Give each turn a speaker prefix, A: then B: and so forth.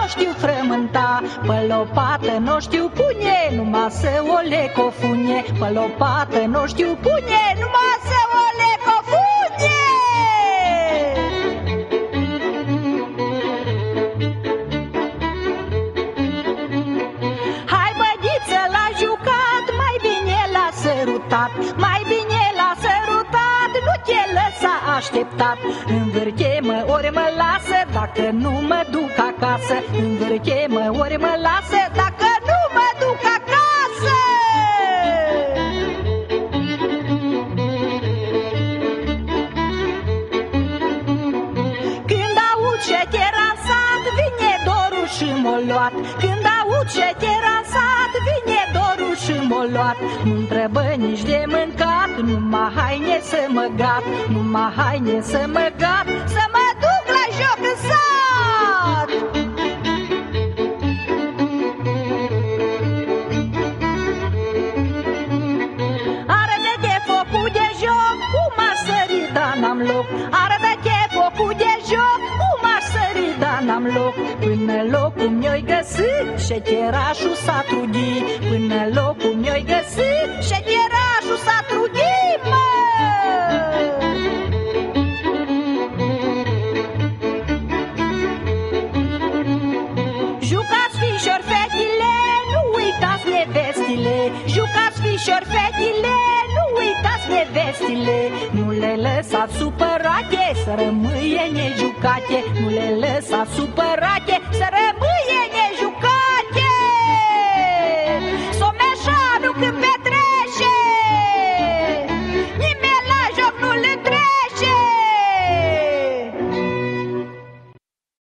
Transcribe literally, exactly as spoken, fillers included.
A: nu știu frământa, pe lopată nu știu pune, numai să o lecofunie. Pe lopată nu știu pune, numai să o lecofunie. Hai bădiță l-a jucat, mai bine l-a sărutat, mai bine l-a sărutat, nu te lăsa așteptat. Învârche-mă ori mă lasă, dacă nu mă duc acasă. Învârche-mă ori mă lasă, dacă nu mă duc acasă. Când aud șetera în sat, vine dorul și m-o luat. Când aud șetera în sat, vine dorul și m-o luat. Nu-mi întrebă nici de mâncat, numai haine să mă gat, numai haine să mă gat, să mă duc la joc în sat. Arătă-te focul de joc, cum aș sări, dar n-am loc. Arătă-te focul de joc, cum aș sări, dar n-am loc. Până locul mi-o-i găsit, șecherașul s-a trudit. Până locul mi-o-i găsit, șecherașul s-a trudit, mă! Jucați fișor fetile, nu uitați nevestile. Jucați fișor fetile, nu uitați nevestile. Nu le lăsați supărate, să rămâie nejucate. Nu le lăsați supărate,